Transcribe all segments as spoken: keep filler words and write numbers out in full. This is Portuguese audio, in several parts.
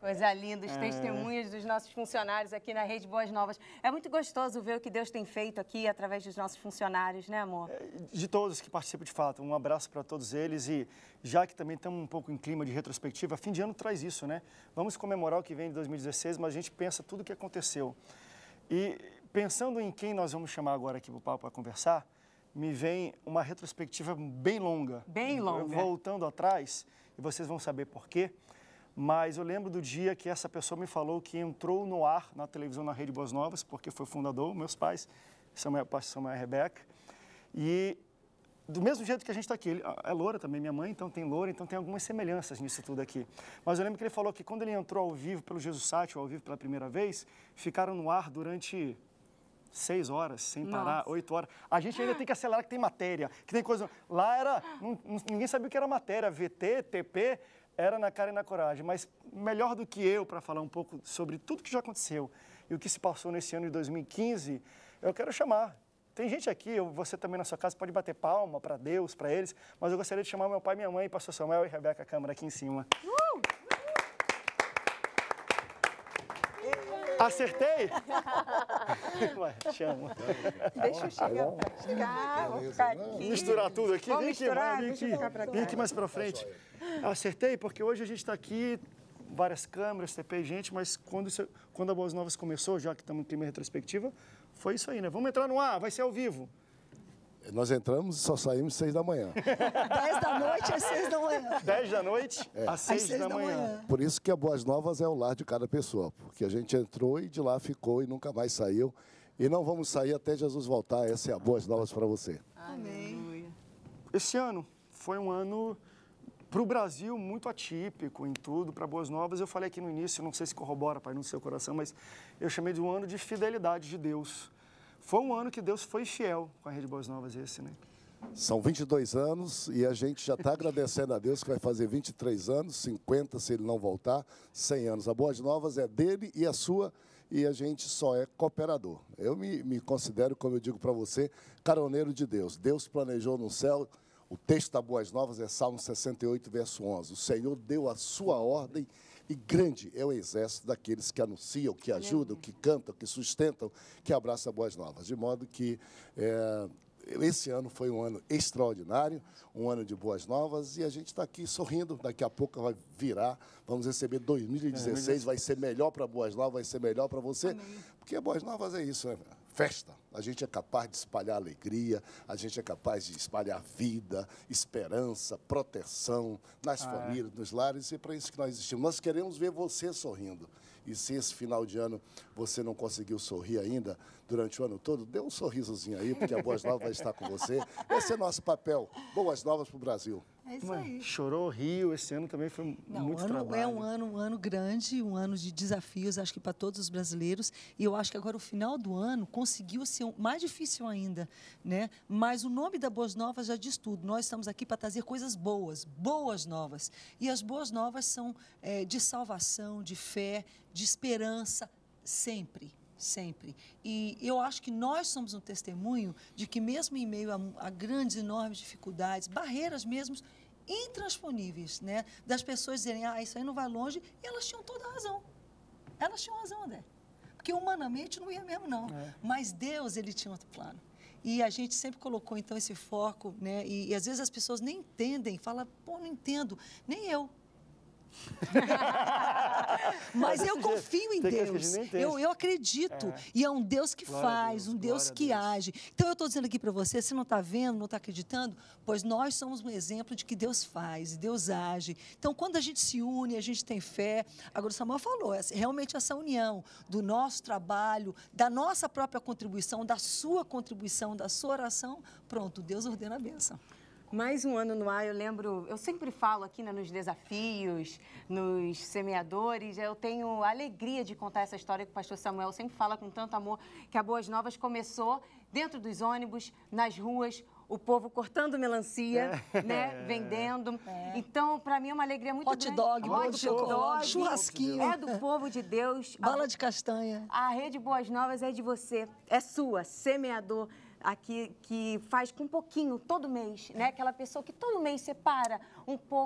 Coisa linda, os É. testemunhos dos nossos funcionários aqui na Rede Boas Novas. É muito gostoso ver o que Deus tem feito aqui através dos nossos funcionários, né, amor? De todos que participam, de fato, um abraço para todos eles e já que também estamos um pouco em clima de retrospectiva, fim de ano traz isso, né? Vamos comemorar o que vem de dois mil e dezesseis, mas a gente pensa tudo o que aconteceu. E pensando em quem nós vamos chamar agora aqui para o papo para conversar, me vem uma retrospectiva bem longa. Bem longa. Voltando atrás, e vocês vão saber por quê. Mas eu lembro do dia que essa pessoa me falou que entrou no ar na televisão na Rede Boas Novas, porque foi fundador, meus pais, Samuel, pastor Samuel e Rebeca. E do mesmo jeito que a gente está aqui, ele é loura também, minha mãe, então tem loura, então tem algumas semelhanças nisso tudo aqui. Mas eu lembro que ele falou que quando ele entrou ao vivo pelo Jesus Sat, ao vivo pela primeira vez, ficaram no ar durante seis horas, sem parar, Nossa. oito horas. A gente ainda tem que acelerar que tem matéria, que tem coisa... Lá era... Não, ninguém sabia o que era matéria, V T, T P... Era na cara e na coragem, mas melhor do que eu para falar um pouco sobre tudo que já aconteceu e o que se passou nesse ano de dois mil e quinze, eu quero chamar. Tem gente aqui, você também na sua casa pode bater palma para Deus, para eles, mas eu gostaria de chamar meu pai, minha mãe, pastor Samuel e Rebeca Câmara aqui em cima. Uh! Acertei? Ué, chama. Deixa eu chegar pra cá, vou ficar aqui. Misturar tudo aqui? Vamos Vem aqui, misturar, vem deixa eu aqui, ficar pra cá. vem aqui mais pra frente. Acertei porque hoje a gente está aqui, várias câmeras, T P e gente, mas quando, isso, quando a Boas Novas começou, já que estamos em clima retrospectiva, foi isso aí, né? Vamos entrar no ar, vai ser ao vivo. Nós entramos e só saímos seis da manhã. Dez da noite às seis da manhã. Dez da noite É. às seis, Às seis da, da manhã. manhã. Por isso que a Boas Novas é o lar de cada pessoa, porque a gente entrou e de lá ficou e nunca mais saiu. E não vamos sair até Jesus voltar. Essa é a Boas Novas para você. Amém. Esse ano foi um ano, para o Brasil, muito atípico em tudo. Para Boas Novas, eu falei aqui no início, não sei se corrobora, Pai, no seu coração, mas eu chamei de um ano de fidelidade de Deus. Foi um ano que Deus foi fiel com a Rede Boas Novas esse, né? São vinte e dois anos e a gente já está agradecendo a Deus que vai fazer vinte e três anos, cinquenta se ele não voltar, cem anos. A Boas Novas é dele e a sua e a gente só é cooperador. Eu me, me considero, como eu digo para você, caroneiro de Deus. Deus planejou no céu. O texto da Boas Novas é Salmo sessenta e oito, verso onze. O Senhor deu a sua ordem e grande é o exército daqueles que anunciam, que ajudam, que cantam, que sustentam, que abraçam a Boas Novas. De modo que é, esse ano foi um ano extraordinário, um ano de Boas Novas, e a gente está aqui sorrindo. Daqui a pouco vai virar, vamos receber dois mil e dezesseis, vai ser melhor para Boas Novas, vai ser melhor para você. Amém. Porque Boas Novas é isso, né? Festa. A gente é capaz de espalhar alegria, a gente é capaz de espalhar vida, esperança, proteção nas ah, famílias, é. nos lares, e é para isso que nós existimos. Nós queremos ver você sorrindo. E se esse final de ano você não conseguiu sorrir ainda durante o ano todo, dê um sorrisozinho aí, porque a Boas Novas vai estar com você. Esse é nosso papel. Boas Novas para o Brasil. É isso aí. Chorou, riu, esse ano também foi Não, muito ano, trabalho. É um ano, um ano grande, um ano de desafios, acho que para todos os brasileiros. E eu acho que agora o final do ano conseguiu ser um, mais difícil ainda, né? Mas o nome da Boas Novas já diz tudo. Nós estamos aqui para trazer coisas boas, boas novas. E as boas novas são é, de salvação, de fé, de esperança, sempre. Sempre. E eu acho que nós somos um testemunho de que mesmo em meio a, a grandes, enormes dificuldades, barreiras mesmo intransponíveis, né? Das pessoas dizerem, ah, isso aí não vai longe, e elas tinham toda a razão. Elas tinham razão, André. Porque humanamente não ia mesmo, não. É. Mas Deus, ele tinha outro plano. E a gente sempre colocou, então, esse foco, né? E, e às vezes as pessoas nem entendem, falam, pô, não entendo, nem eu. Mas eu confio em Deus, eu, eu acredito, é. E é um Deus que glória faz, Deus, um Deus que Deus. age. Então eu estou dizendo aqui para você, se não está vendo, não está acreditando, pois nós somos um exemplo de que Deus faz, Deus age. Então quando a gente se une, a gente tem fé. Agora o Samuel falou, realmente essa união do nosso trabalho, da nossa própria contribuição, da sua contribuição, da sua oração, pronto, Deus ordena a bênção. Mais um ano no ar, eu lembro, eu sempre falo aqui, né, nos desafios, nos semeadores, eu tenho a alegria de contar essa história que o pastor Samuel sempre fala com tanto amor, que a Boas Novas começou dentro dos ônibus, nas ruas, o povo cortando melancia, é. né, vendendo. É. Então, para mim é uma alegria muito Hot grande. Dog, bolo de chocolate, churrasquinho. É do povo de Deus. Bala de castanha. A Rede Boas Novas é de você, é sua, semeador. Aqui, que faz com um pouquinho, todo mês, né? Aquela pessoa que todo mês separa um pouco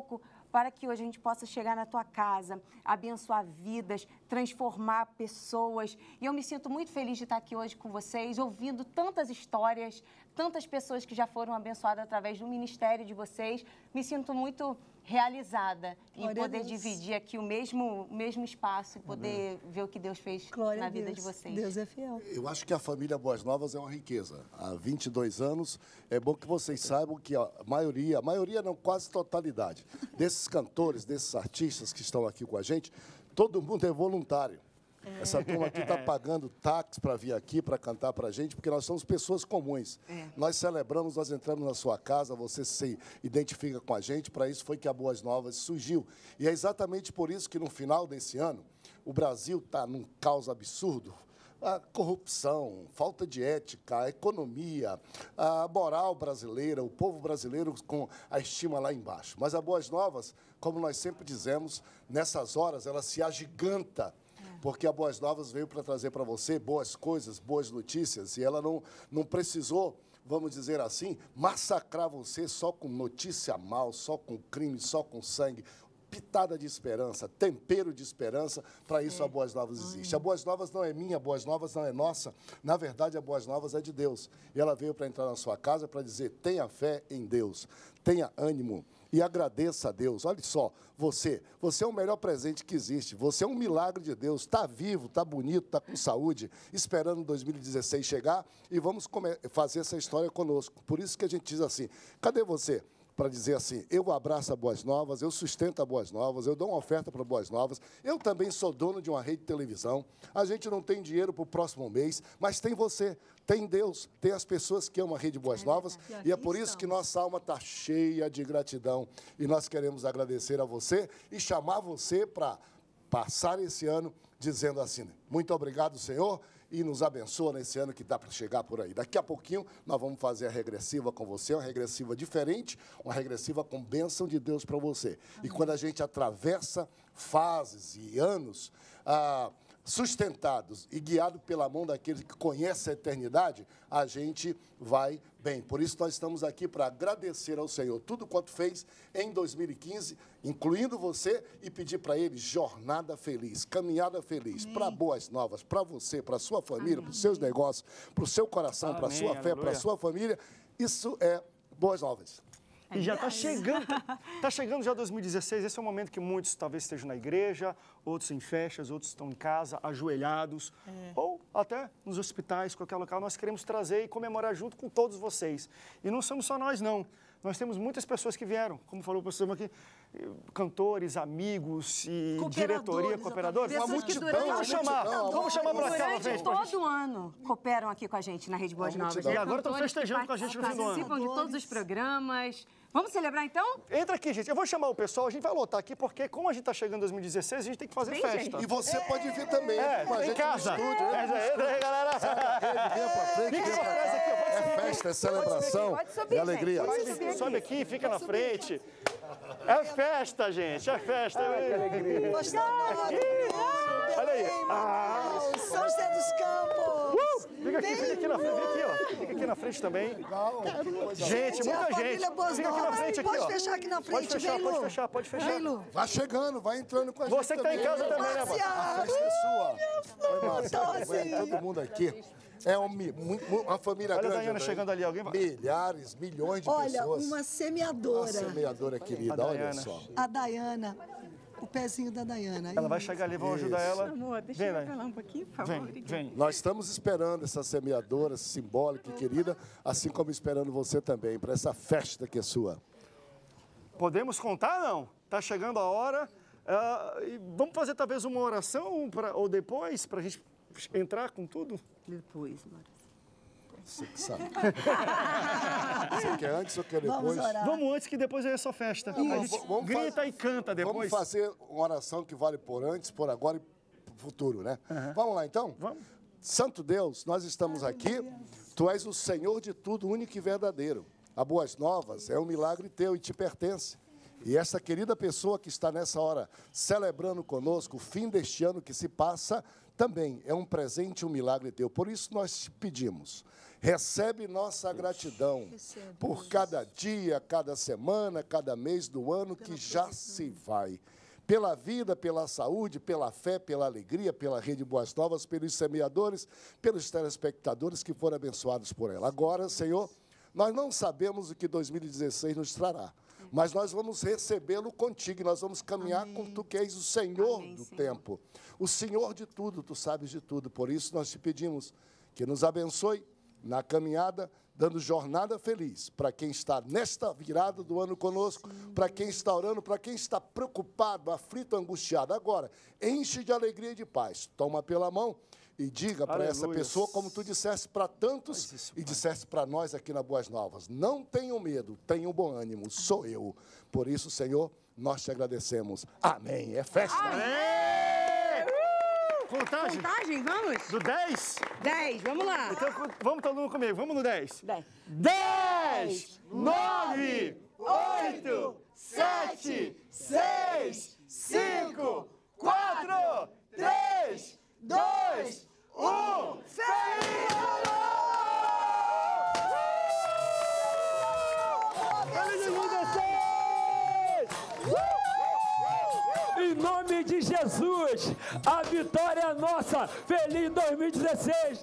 para que hoje a gente possa chegar na tua casa, abençoar vidas, transformar pessoas. E eu me sinto muito feliz de estar aqui hoje com vocês, ouvindo tantas histórias, tantas pessoas que já foram abençoadas através do ministério de vocês. Me sinto muito realizada em Glória a poder Deus. dividir aqui o mesmo, o mesmo espaço e poder ver o que Deus fez Glória na a vida Deus. de vocês. Deus é fiel. Eu acho que a família Boas Novas é uma riqueza. Há vinte e dois anos, é bom que vocês saibam que a maioria, a maioria não, quase totalidade, desses cantores, desses artistas que estão aqui com a gente, todo mundo é voluntário. É. Essa turma aqui está pagando táxi para vir aqui, para cantar para a gente, porque nós somos pessoas comuns. É. Nós celebramos, nós entramos na sua casa, você se identifica com a gente, para isso foi que a Boas Novas surgiu. E é exatamente por isso que no final desse ano, o Brasil está num caos absurdo. A corrupção, falta de ética, a economia, a moral brasileira, o povo brasileiro com a estima lá embaixo. Mas a Boas Novas, como nós sempre dizemos, nessas horas ela se agiganta, porque a Boas Novas veio para trazer para você boas coisas, boas notícias, e ela não, não precisou, vamos dizer assim, massacrar você só com notícia mal, só com crime, só com sangue. Pitada de esperança, tempero de esperança, para isso é. a Boas Novas existe. A Boas Novas não é minha, a Boas Novas não é nossa. Na verdade, a Boas Novas é de Deus. E ela veio para entrar na sua casa para dizer, tenha fé em Deus, tenha ânimo e agradeça a Deus. Olha só, você, você é o melhor presente que existe. Você é um milagre de Deus. Está vivo, está bonito, está com saúde, esperando dois mil e dezesseis chegar e vamos fazer essa história conosco. Por isso que a gente diz assim, cadê você? Para dizer assim, eu abraço a Boas Novas, eu sustento a Boas Novas, eu dou uma oferta para Boas Novas, eu também sou dono de uma rede de televisão, a gente não tem dinheiro para o próximo mês, mas tem você, tem Deus, tem as pessoas que amam a rede Boas Novas, e, e é por isso que nossa alma está cheia de gratidão, e nós queremos agradecer a você e chamar você para passar esse ano dizendo assim, muito obrigado, Senhor, e nos abençoa nesse ano que dá para chegar por aí. Daqui a pouquinho nós vamos fazer a regressiva com você, uma regressiva diferente, uma regressiva com bênção de Deus para você. Amém. E quando a gente atravessa fases e anos ah, sustentados e guiado pela mão daquele que conhece a eternidade, a gente vai bem. Por isso nós estamos aqui para agradecer ao Senhor tudo quanto fez em dois mil e quinze, incluindo você, e pedir para Ele jornada feliz, caminhada feliz, para Boas Novas, para você, para a sua família, para os seus negócios, para o seu coração, para a sua fé, para a sua família. Isso é Boas Novas. E já está chegando, está chegando já dois mil e dezesseis, esse é o momento que muitos talvez estejam na igreja, outros em festas, outros estão em casa, ajoelhados, é. ou até nos hospitais, qualquer local. Nós queremos trazer e comemorar junto com todos vocês. E não somos só nós, não. Nós temos muitas pessoas que vieram, como falou o professor aqui, cantores, amigos e diretoria, cooperadores. Uma multidão, vamos chamar, vamos chamar para cá uma vez. Todo ano cooperam aqui com a gente na Rede Boas Novas. E agora estão festejando com a gente no fim do ano. Participam de todos os programas. Vamos celebrar, então? Entra aqui, gente. Eu vou chamar o pessoal, a gente vai lotar aqui, porque como a gente está chegando em dois mil e dezesseis, a gente tem que fazer Bem, festa. Gente. E você é. pode vir também. É, com a em gente casa. No estúdio, é, entra aí, galera. Vem pra frente, vem pra cá. Aqui, é festa, é celebração, pode subir, é alegria. Pode subir aqui. Sobe aqui, fica na frente. É festa, gente, é festa. Ai, que alegria. Olha aí. Ah. São José dos Campos. Uh, fica aqui, fica aqui na frente, fica aqui, ó. Fica aqui na frente também. Gente, muita gente. Fica aqui na frente, aqui, ó. Pode fechar aqui na frente, Pode fechar, pode fechar, pode fechar. Vem, Lu. Vai chegando, vai entrando com a gente. Você que tá em casa também, né, mano? A festa é sua. Oi, Márcia. Vem todo mundo aqui. É uma, uma família Olha grande. Olha a Daiana chegando ali, alguém vai? Milhares, milhões de olha, pessoas. Olha, uma semeadora. Uma semeadora querida, olha só. A Daiana, o pezinho da Daiana. Ela vai chegar ali, vamos ajudar ela. Amor, deixa vem, eu falar um pouquinho, por favor. Vem, vem. Nós estamos esperando essa semeadora simbólica e querida, assim como esperando você também, para essa festa que é sua. Podemos contar, não? Tá chegando a hora. Uh, e vamos fazer talvez uma oração pra, ou depois, para a gente entrar com tudo? Depois, Mara. Você que sabe. Você quer antes ou quer depois? Vamos orar. Vamos antes, que depois é só festa. Não, a gente vamos grita fazer, e canta depois. Vamos fazer uma oração que vale por antes, por agora e por futuro, né? Uhum. Vamos lá, então? Vamos. Santo Deus, nós estamos aqui. Tu és o Senhor de tudo, único e verdadeiro. A Boas Novas é um milagre teu e te pertence. E essa querida pessoa que está nessa hora celebrando conosco o fim deste ano que se passa, também é um presente, um milagre teu. Por isso nós te pedimos, recebe nossa gratidão por cada dia, cada semana, cada mês do ano que já se vai. Pela vida, pela saúde, pela fé, pela alegria, pela Rede Boas Novas, pelos semeadores, pelos telespectadores que foram abençoados por ela. Agora, Senhor, nós não sabemos o que dois mil e dezesseis nos trará, mas nós vamos recebê-lo contigo, e nós vamos caminhar Amém. Com tu que és o Senhor Amém, do Senhor. Tempo, o Senhor de tudo, tu sabes de tudo. Por isso nós te pedimos que nos abençoe na caminhada, dando jornada feliz para quem está nesta virada do ano conosco, para quem está orando, para quem está preocupado, aflito, angustiado. Agora, enche de alegria e de paz. Toma pela mão e diga para essa pessoa, como tu disseste para tantos isso, e disseste para nós aqui na Boas Novas, não tenham medo, tenham bom ânimo, sou eu. Por isso, Senhor, nós te agradecemos. Amém. É festa. Amém. Contagem? Contagem, vamos? Do dez? dez, vamos lá. Então, vamos todo mundo comigo, vamos no dez. dez. dez, nove, oito, sete, seis, cinco, quatro, três, dois, um. Feliz Ano! Feliz dois mil e dezesseis! Em nome de Jesus, a vitória é nossa. Feliz dois mil e dezesseis.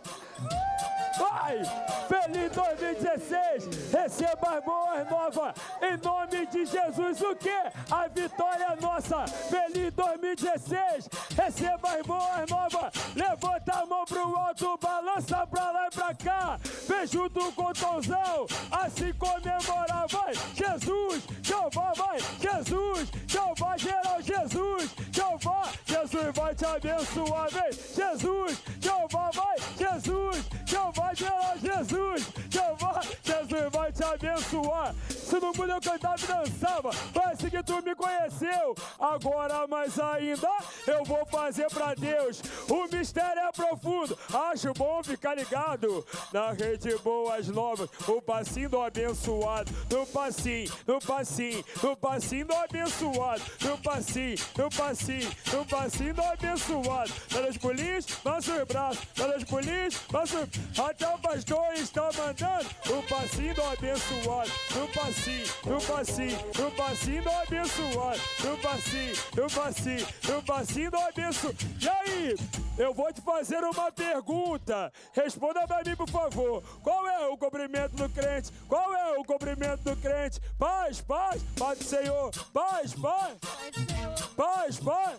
Vai! Feliz dois mil e dezesseis! Receba as boas novas! Em nome de Jesus, o que? A vitória é nossa! Feliz dois mil e dezesseis! Receba as boas novas! Levanta a mão pro alto, balança pra lá e pra cá! Vem junto com o Tonzão, assim comemorar! Vai! Jesus! Jeová vai! Jesus! Jeová geral! Jesus! Jeová! Jesus vai te abençoar! Vem! Jesus! Jeová vai! Jesus! Jeová geral! Jesus! Jeová! Jesus vai te abençoar! Se no mundo eu cantava e dançava, parece que tu me conheceu. Agora mais ainda, eu vou fazer pra Deus. O mistério é profundo, acho bom ficar ligado na Rede Boas Novas. O passinho do abençoado, no passinho, no passinho, no passinho do abençoado, no passinho, no passinho, no passinho do abençoado. Dá os pulinhos, nossos braços, dá os pulinhos, nossos... Até o pastor está mandando o passinho do abençoado, no passinho, no passinho, no passinho do abençoado, no passinho, no passinho, no passinho do abençoado. E aí, eu vou te fazer uma pergunta, responda pra mim, por favor. Qual é o cumprimento do crente? Qual é o cumprimento do crente? Paz, paz, paz do Senhor, paz, paz, paz, paz,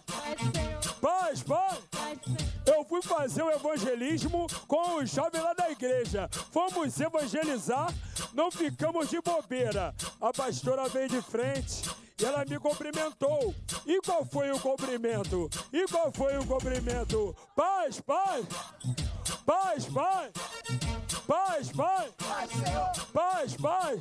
paz, paz. Eu fui fazer o evangelismo com os jovens lá da igreja. Fomos evangelizar, não ficamos de bobeira. A pastora veio de frente e ela me cumprimentou. E qual foi o cumprimento? E qual foi o cumprimento? Paz, paz, paz, paz. Paz, paz, paz, paz,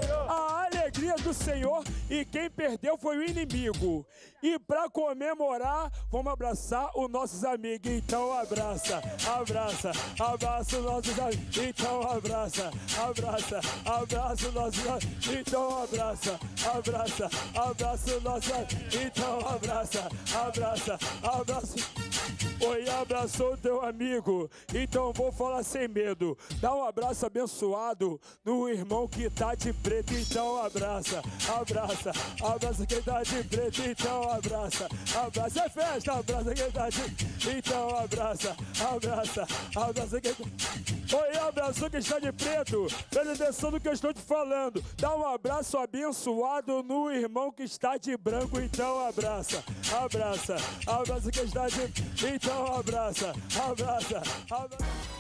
a alegria do Senhor, e quem perdeu foi o inimigo. E para comemorar, vamos abraçar os nossos amigos. Então abraça, abraça, abraça os nossos amigos. Então abraça, abraça, abraça os nossos amigos. Então abraça, abraça, abraça os nossos amigos. Então abraça, abraça, abraça. Oi, abraçou o teu amigo, então vou falar sem medo. Dá um abraço abençoado no irmão que tá de preto, então abraça, abraça, abraça quem tá de preto, então abraça, abraça, é festa, abraça quem tá de... Então abraça, abraça, abraça quem tá... Oi, abraçou quem está de preto, presta atenção no que eu estou te falando. Dá um abraço abençoado no irmão que está de branco, então abraça, abraça, abraça quem está de... Então abraça, abraça, abraça.